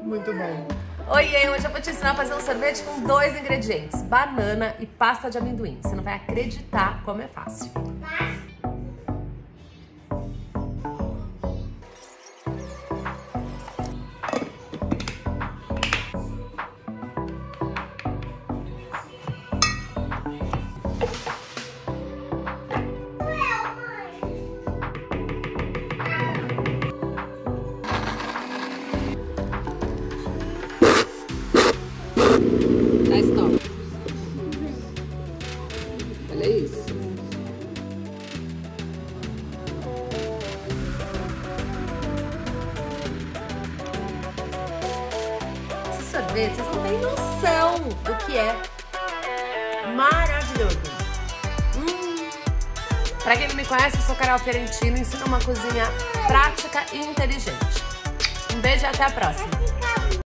Muito bom. Oiê, hoje eu vou te ensinar a fazer um sorvete com 2 ingredientes, banana e pasta de amendoim. Você não vai acreditar como é fácil. Dá stop. Olha isso. Esse sorvete, vocês não têm noção do que é maravilhoso. Pra quem não me conhece, eu sou Carol Fiorentino e ensino uma cozinha prática e inteligente. Um beijo e até a próxima.